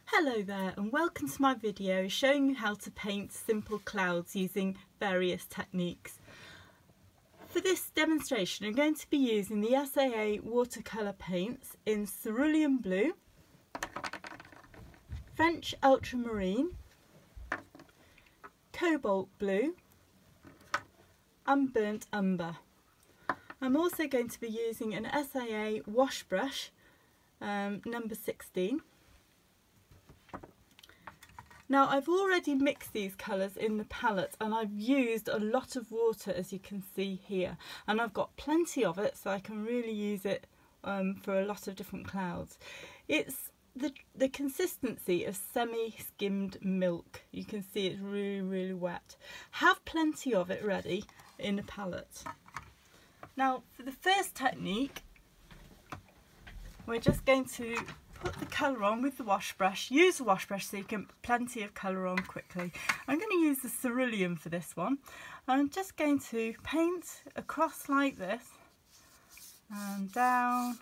Hello there and welcome to my video showing you how to paint simple clouds using various techniques. For this demonstration I'm going to be using the SAA watercolour paints in cerulean blue, French ultramarine, cobalt blue and burnt umber. I'm also going to be using an SAA wash brush number 16. Now I've already mixed these colours in the palette and I've used a lot of water, as you can see here, and I've got plenty of it so I can really use it for a lot of different clouds. It's the consistency of semi-skimmed milk. You can see it's really wet. Have plenty of it ready in a palette. Now for the first technique we're just going to put the colour on with the wash brush. Use the wash brush so you can put plenty of colour on quickly. I'm going to use the cerulean for this one. I'm just going to paint across like this and down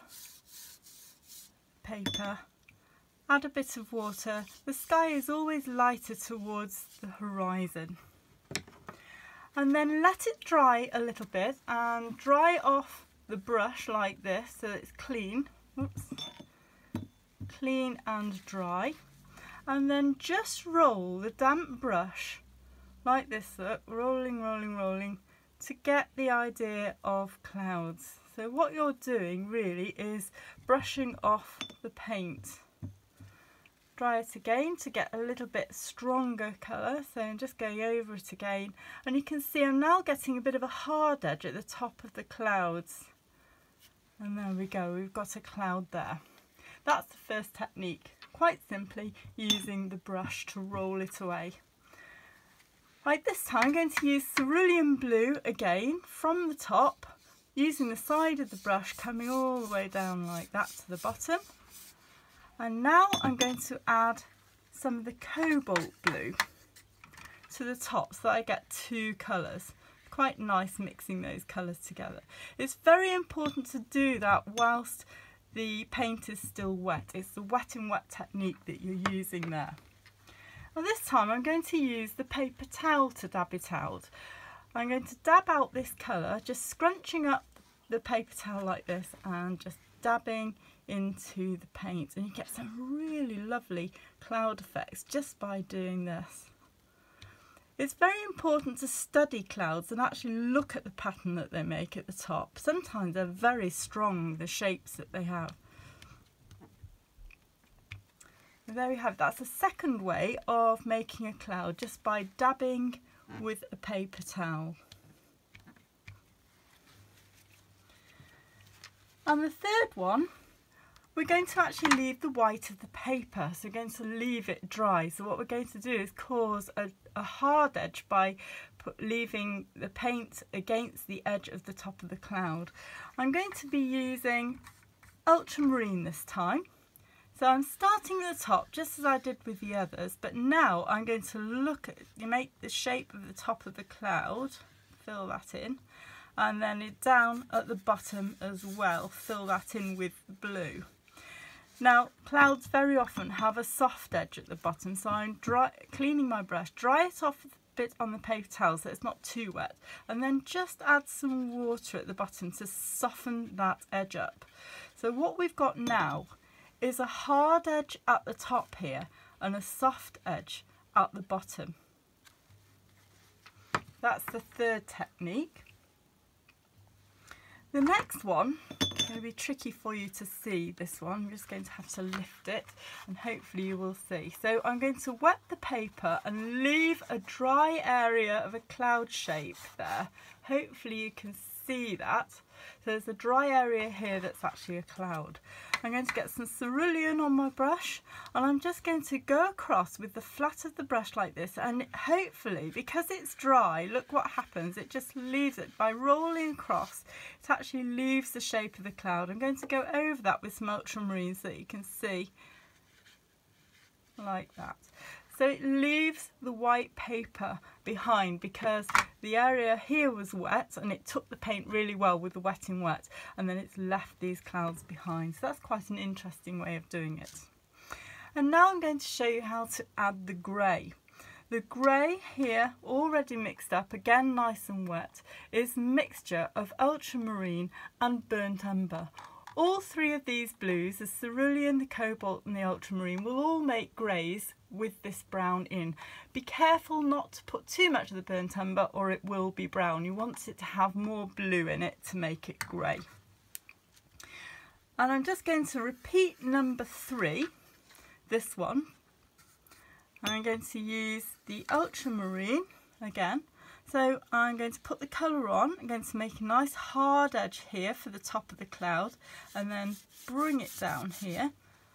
paper, add a bit of water. The sky is always lighter towards the horizon. And then let it dry a little bit and dry off the brush like this so it's clean. Oops. Clean and dry, and then just roll the damp brush like this, rolling to get the idea of clouds. So what you're doing really is brushing off the paint. Dry it again to get a little bit stronger colour, so I'm just going over it again, and you can see I'm now getting a bit of a hard edge at the top of the clouds, and there we go, we've got a cloud there. That's the first technique, quite simply using the brush to roll it away. Right, this time I'm going to use cerulean blue again from the top, using the side of the brush coming all the way down like that to the bottom. And now I'm going to add some of the cobalt blue to the top so that I get two colours. Quite nice mixing those colours together. It's very important to do that whilst the paint is still wet. It's the wet in wet technique that you're using there. Well, this time I'm going to use the paper towel to dab it out. I'm going to dab out this colour, just scrunching up the paper towel like this and just dabbing into the paint, and you get some really lovely cloud effects just by doing this. It's very important to study clouds and actually look at the pattern that they make at the top. Sometimes they're very strong, the shapes that they have. And there we have it. That's a second way of making a cloud, just by dabbing with a paper towel. And the third one, we're going to actually leave the white of the paper, so we're going to leave it dry. So what we're going to do is cause a hard edge by leaving the paint against the edge of the top of the cloud. I'm going to be using ultramarine this time. So I'm starting at the top just as I did with the others, but now I'm going to make the shape of the top of the cloud, fill that in, and then down at the bottom as well, fill that in with blue. Now, clouds very often have a soft edge at the bottom, so I'm cleaning my brush, dry it off a bit on the paper towel so it's not too wet, and then just add some water at the bottom to soften that edge up. So what we've got now is a hard edge at the top here and a soft edge at the bottom. That's the third technique. The next one, it's going to be tricky for you to see this one. I'm just going to have to lift it and hopefully you will see. So I'm going to wet the paper and leave a dry area of a cloud shape there. Hopefully you can see that. So there's a dry area here that's actually a cloud. I'm going to get some cerulean on my brush and I'm just going to go across with the flat of the brush like this, and hopefully, because it's dry, look what happens, it just leaves it. By rolling across, it actually leaves the shape of the cloud. I'm going to go over that with some ultramarine so that you can see like that. So it leaves the white paper behind because the area here was wet and it took the paint really well with the wet in wet, and then it's left these clouds behind. So that's quite an interesting way of doing it. And now I'm going to show you how to add the grey. The grey here, already mixed up, again nice and wet, is a mixture of ultramarine and burnt umber. All three of these blues, the cerulean, the cobalt and the ultramarine, will all make greys with this brown in. Be careful not to put too much of the burnt umber or it will be brown. You want it to have more blue in it to make it grey. And I'm just going to repeat number 3, this one. I'm going to use the ultramarine again. So I'm going to put the colour on. I'm going to make a nice hard edge here for the top of the cloud and then bring it down here.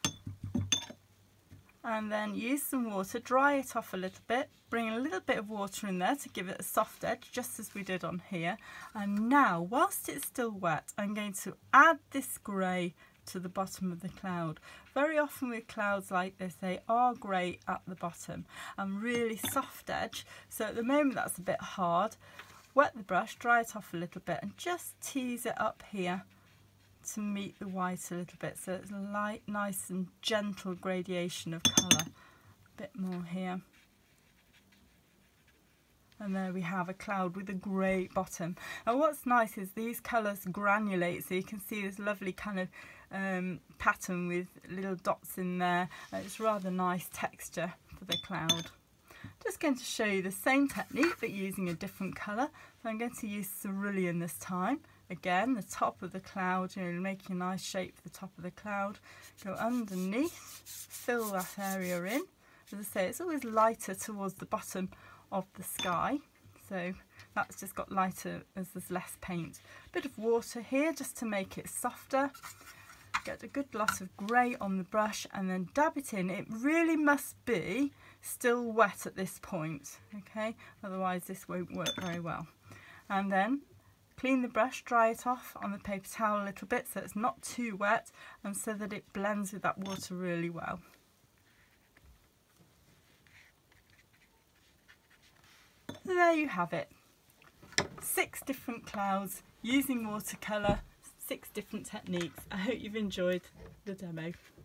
And then use some water, dry it off a little bit, bring a little bit of water in there to give it a soft edge, just as we did on here. And now, whilst it's still wet, I'm going to add this grey to the bottom of the cloud. Very often with clouds like this, they are grey at the bottom and really soft edge. So at the moment that's a bit hard. Wet the brush, dry it off a little bit and just tease it up here to meet the white a little bit, so it's a light, nice and gentle gradation of colour. A bit more here. And there we have a cloud with a grey bottom. And what's nice is these colours granulate, so you can see this lovely kind of pattern with little dots in there. It's rather nice texture for the cloud. Just going to show you the same technique but using a different colour. So I'm going to use cerulean this time. Again, the top of the cloud, making a nice shape for the top of the cloud. Go underneath, fill that area in. As I say, it's always lighter towards the bottom of the sky, so that's just got lighter as there's less paint. A bit of water here just to make it softer. Get a good lot of grey on the brush and then dab it in. It really must be still wet at this point, okay? Otherwise this won't work very well. And then clean the brush, dry it off on the paper towel a little bit so it's not too wet and so that it blends with that water really well. So there you have it. 6 different clouds using watercolour, 6 different techniques. I hope you've enjoyed the demo.